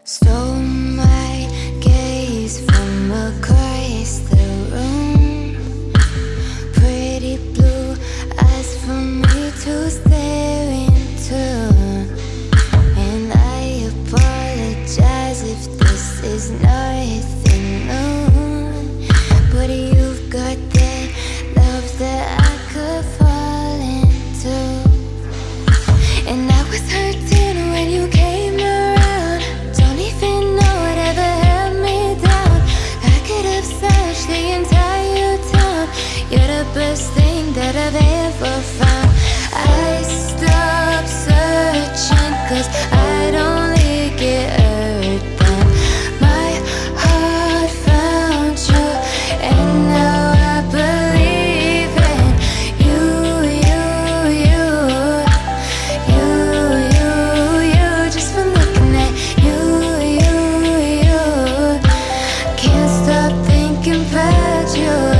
Stole my gaze from across the room. Pretty blue eyes for me to stare into. And I apologize if this is nothing new, but you've got that love that I could fall into. And I was hurting when you came around. Don't even know whatever held me down. I could have searched the entire town. You're the best thing that I've ever found. I stopped searching 'cause I'd only get hurt then. My heart found you, and now I believe in you, just from looking at you. Can't stop thinking about you.